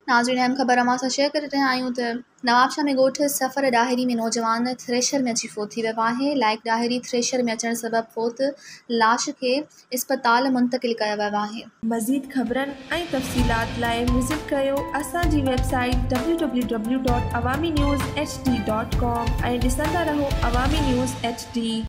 नाज़रीन अहम ख़बर अमां सां शेयर करे रहिया आहियूं त नवाबशाह में ॻोठ सफ़र ॾाहिरी में नौजवान थ्रेशर में अची फोत थी वियो आहे। लाइक ॾाहिरी थ्रेशर में अचण सबबि फोत लाश खे इस्पताल मुंतक़िल कयो वियो आहे। मज़ीद ख़बरनि ऐं तफ़सीलात लाइ विज़िट कयो असांजी वेबसाइट www.awamiNewsHD.com ऐं ॾिसंदा रहो अवामी न्यूज़ HD।